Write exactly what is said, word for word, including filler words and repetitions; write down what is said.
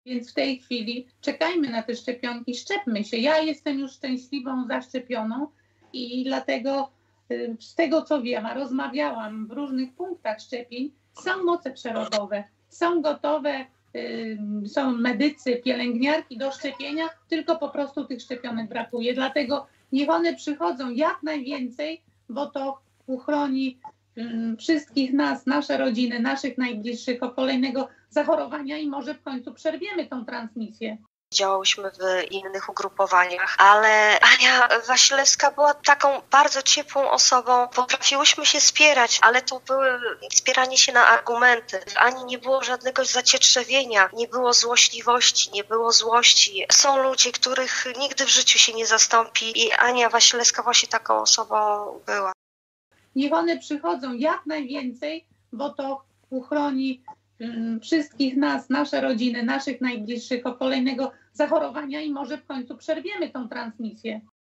Więc w tej chwili czekajmy na te szczepionki, szczepmy się. Ja jestem już szczęśliwą zaszczepioną i dlatego y, z tego co wiem, a rozmawiałam w różnych punktach szczepień, są moce przerobowe, są gotowe, y, są medycy, pielęgniarki do szczepienia, tylko po prostu tych szczepionek brakuje. Dlatego niech one przychodzą jak najwięcej, bo to uchroni y, wszystkich nas, nasze rodziny, naszych najbliższych od kolejnego zachorowania i może w końcu przerwiemy tą transmisję. Działałyśmy w innych ugrupowaniach, ale Ania Wasilewska była taką bardzo ciepłą osobą. Potrafiłyśmy się spierać, ale to było spieranie się na argumenty. W Ani nie było żadnego zacietrzewienia, nie było złośliwości, nie było złości. Są ludzie, których nigdy w życiu się nie zastąpi i Ania Wasilewska właśnie taką osobą była. Niech one przychodzą jak najwięcej, bo to uchroni wszystkich nas, nasze rodziny, naszych najbliższych od kolejnego zachorowania i może w końcu przerwiemy tą transmisję.